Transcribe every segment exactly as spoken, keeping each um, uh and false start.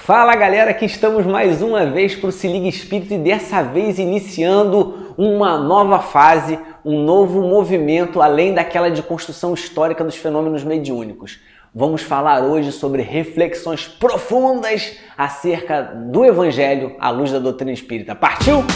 Fala galera, aqui estamos mais uma vez para o Se Liga Espírito e dessa vez iniciando uma nova fase, um novo movimento além daquela de construção histórica dos fenômenos mediúnicos. Vamos falar hoje sobre reflexões profundas acerca do Evangelho à luz da doutrina espírita. Partiu?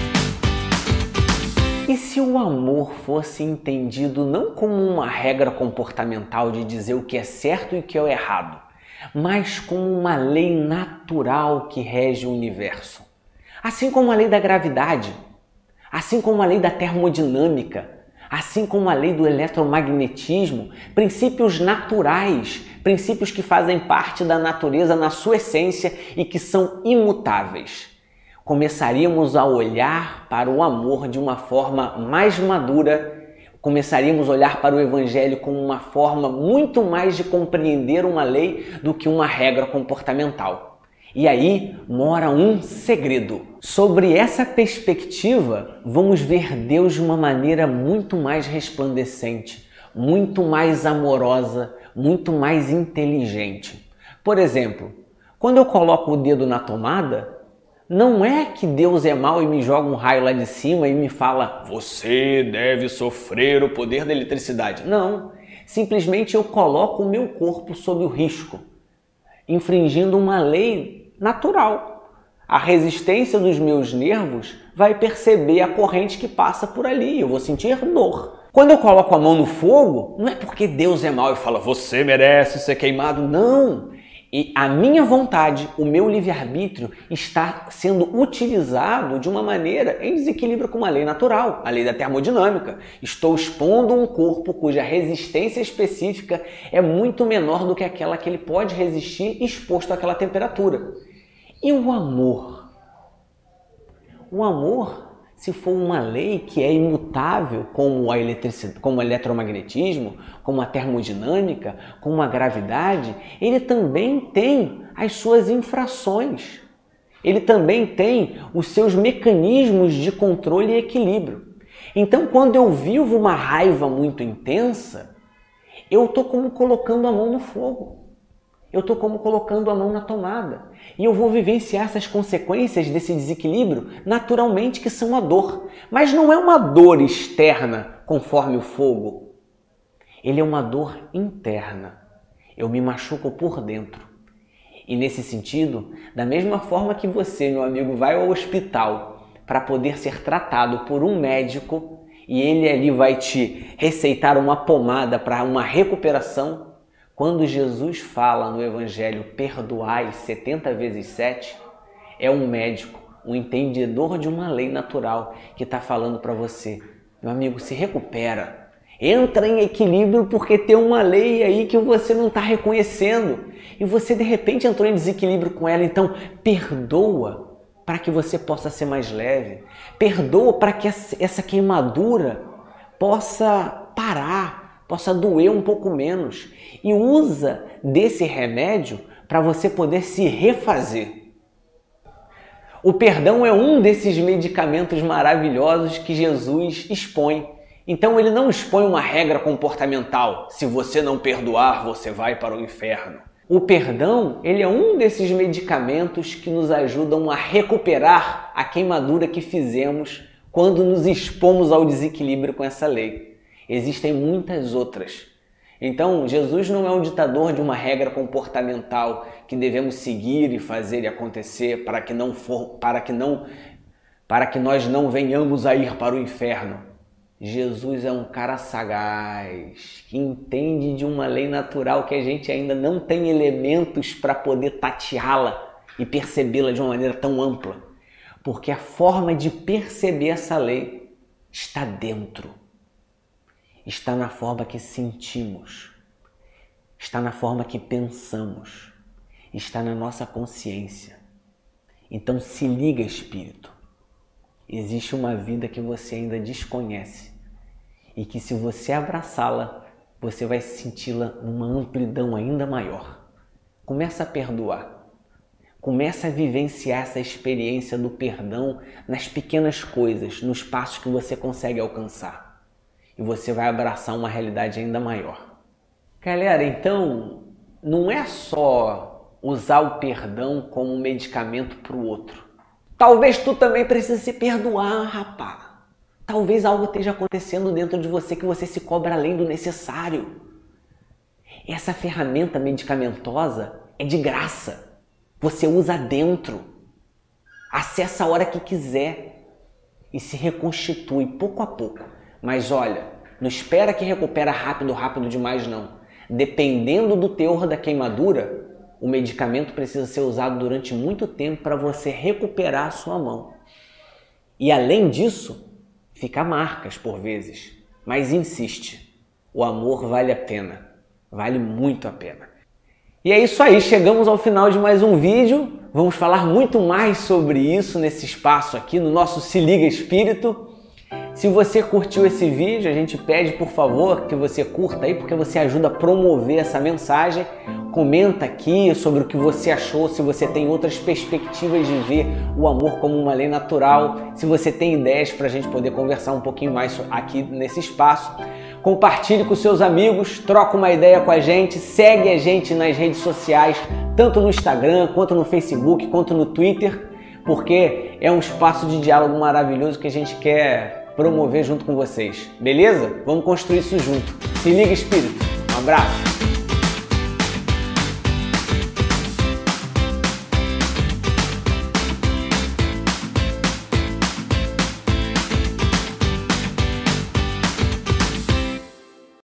E se o amor fosse entendido não como uma regra comportamental de dizer o que é certo e o que é errado, mas como uma lei natural que rege o universo? Assim como a lei da gravidade, assim como a lei da termodinâmica, assim como a lei do eletromagnetismo, princípios naturais, princípios que fazem parte da natureza na sua essência e que são imutáveis. Começaríamos a olhar para o amor de uma forma mais madura, começaríamos a olhar para o Evangelho como uma forma muito mais de compreender uma lei do que uma regra comportamental. E aí mora um segredo. Sobre essa perspectiva, vamos ver Deus de uma maneira muito mais resplandecente, muito mais amorosa, muito mais inteligente. Por exemplo, quando eu coloco o dedo na tomada, não é que Deus é mau e me joga um raio lá de cima e me fala você deve sofrer o poder da eletricidade. Não, simplesmente eu coloco o meu corpo sob o risco, infringindo uma lei natural. A resistência dos meus nervos vai perceber a corrente que passa por ali, eu vou sentir dor. Quando eu coloco a mão no fogo, não é porque Deus é mau e fala você merece ser queimado, não. E a minha vontade, o meu livre-arbítrio está sendo utilizado de uma maneira em desequilíbrio com uma lei natural, a lei da termodinâmica. Estou expondo um corpo cuja resistência específica é muito menor do que aquela que ele pode resistir exposto àquela temperatura. E o amor? O amor, se for uma lei que é imutável, como a eletricidade, como o eletromagnetismo, como a termodinâmica, como a gravidade, ele também tem as suas infrações. Ele também tem os seus mecanismos de controle e equilíbrio. Então, quando eu vivo uma raiva muito intensa, eu estou como colocando a mão no fogo. Eu estou como colocando a mão na tomada. E eu vou vivenciar essas consequências desse desequilíbrio naturalmente, que são a dor. Mas não é uma dor externa conforme o fogo. Ele é uma dor interna. Eu me machuco por dentro. E nesse sentido, da mesma forma que você, meu amigo, vai ao hospital para poder ser tratado por um médico e ele ali vai te receitar uma pomada para uma recuperação, quando Jesus fala no Evangelho, perdoai setenta vezes sete, é um médico, um entendedor de uma lei natural que está falando para você, meu amigo, se recupera, entra em equilíbrio porque tem uma lei aí que você não está reconhecendo e você de repente entrou em desequilíbrio com ela, então perdoa para que você possa ser mais leve, perdoa para que essa queimadura possa parar, possa doer um pouco menos e usa desse remédio para você poder se refazer. O perdão é um desses medicamentos maravilhosos que Jesus expõe. Então ele não expõe uma regra comportamental, se você não perdoar, você vai para o inferno. O perdão, ele é um desses medicamentos que nos ajudam a recuperar a queimadura que fizemos quando nos expomos ao desequilíbrio com essa lei. Existem muitas outras. Então, Jesus não é um ditador de uma regra comportamental que devemos seguir e fazer e acontecer para que não for, para que não, para que nós não venhamos a ir para o inferno. Jesus é um cara sagaz, que entende de uma lei natural que a gente ainda não tem elementos para poder tateá-la e percebê-la de uma maneira tão ampla. Porque a forma de perceber essa lei está dentro. Está na forma que sentimos, está na forma que pensamos, está na nossa consciência. Então se liga, espírito. Existe uma vida que você ainda desconhece e que se você abraçá-la, você vai senti-la numa amplidão ainda maior. Começa a perdoar. Começa a vivenciar essa experiência do perdão nas pequenas coisas, nos passos que você consegue alcançar. E você vai abraçar uma realidade ainda maior. Galera, então, não é só usar o perdão como um medicamento para o outro. Talvez tu também precise se perdoar, rapaz. Talvez algo esteja acontecendo dentro de você que você se cobra além do necessário. Essa ferramenta medicamentosa é de graça. Você usa dentro. Acessa a hora que quiser e se reconstitui pouco a pouco. Mas olha, não espera que recupera rápido, rápido demais não. Dependendo do teor da queimadura, o medicamento precisa ser usado durante muito tempo para você recuperar a sua mão. E além disso, fica marcas por vezes. Mas insiste, o amor vale a pena, vale muito a pena. E é isso aí, chegamos ao final de mais um vídeo. Vamos falar muito mais sobre isso nesse espaço aqui, no nosso Se Liga Espírito. Se você curtiu esse vídeo, a gente pede, por favor, que você curta aí, porque você ajuda a promover essa mensagem. Comenta aqui sobre o que você achou, se você tem outras perspectivas de ver o amor como uma lei natural, se você tem ideias para a gente poder conversar um pouquinho mais aqui nesse espaço. Compartilhe com seus amigos, troca uma ideia com a gente, segue a gente nas redes sociais, tanto no Instagram, quanto no Facebook, quanto no Twitter, porque é um espaço de diálogo maravilhoso que a gente quer promover junto com vocês, beleza? Vamos construir isso junto. Se liga, Espírito. Um abraço.